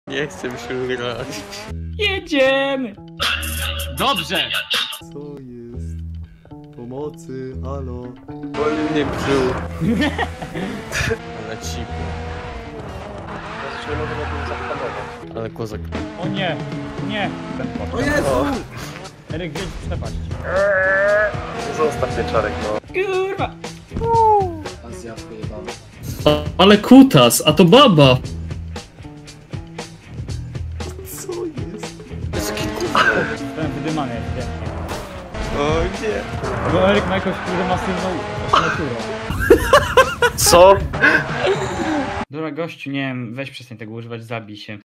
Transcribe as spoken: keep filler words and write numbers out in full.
Nie chcę się grać. Jedziemy! Dobrze! Co jest? Pomocy, halo. Boli mnie brzuch. Ale cipo. Ale kozak. O nie, nie! Ten O Jezu! Eryk, gdzieś przepaść. Zostaw wieczorek, no. Kurwa! Azjatko jebane. Ale kutas, a to baba! Co jest? Ten wydymany jest pięknie. O nie. Bo Eryk ma jakąś kurde masywną naturę. Co? Dobra gościu, nie wiem, weź przestań tego używać, zabij się.